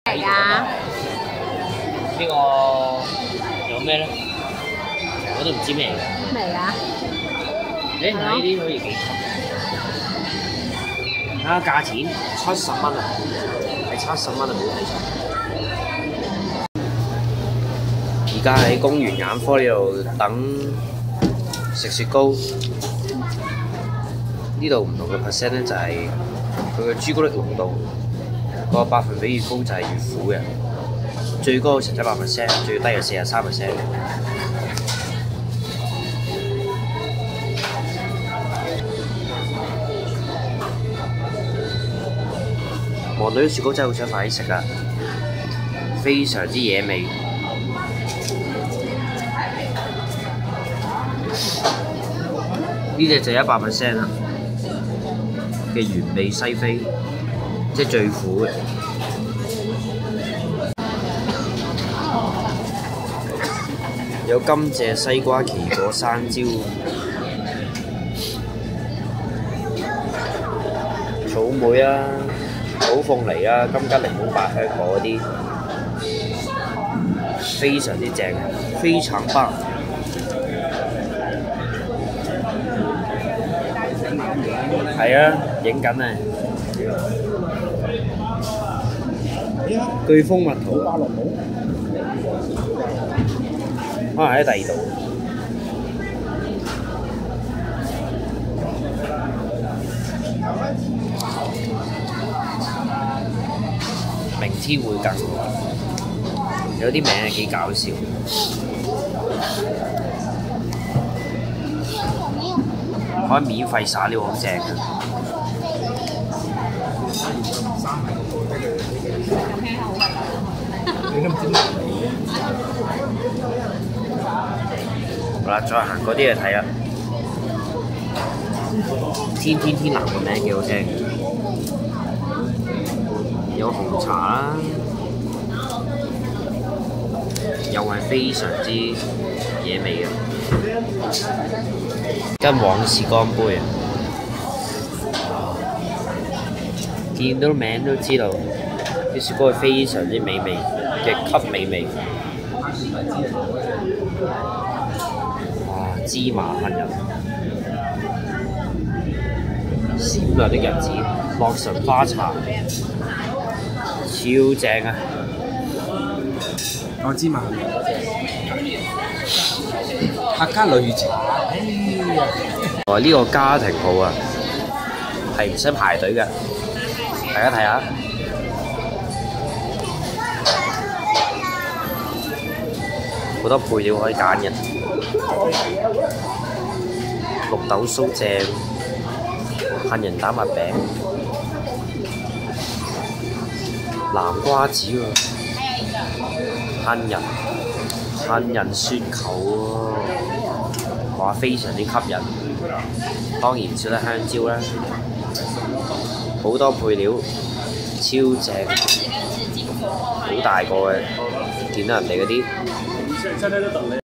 嚟㗎？ 呢個有咩咧？我都唔知咩嚟嘅。 咩嚟㗎？ 誒，呢啲好似幾吸。睇下價錢70蚊啊，係70蚊啊，冇睇錯。而家喺公園眼科呢度等食雪糕。呢度唔同嘅 percent 咧，就係佢嘅朱古力濃度個百分比越高就係越苦嘅，最高71%，最低係43%。望到啲雪糕真係好想快啲食啊！非常之惹味。呢隻就100%啦嘅原味西非，即係最苦嘅。有甘蔗、西瓜、奇果、山椒、草莓啊、草鳳梨啊、金桔、檸檬、百香果嗰啲，非常之正，非常棒。係啊，影緊啊！颶風蜜桃，可能喺第二度。明天會更好，有啲名係幾搞笑。可以免費撒尿，好正嘅。好啦，再行嗰啲嘢睇啦。天藍個名幾好聽，有紅茶啦，又係非常之惹味嘅。跟往事乾杯啊！見到名都知道，啲雪糕係非常之美味，極級美味。哇！芝麻杏仁，閃亮的日子，洛神花茶，超正啊！ 我芝麻杏仁。客家擂茶， 呢個家庭號啊，係唔使排隊嘅，大家睇下。好多配料可以揀嘅，綠豆酥正，杏仁蛋麥餅，南瓜子喎，杏仁雪球喎，哇！非常之吸引，當然少得香蕉啦，好多配料，超正，好大個嘅，見到人哋嗰啲。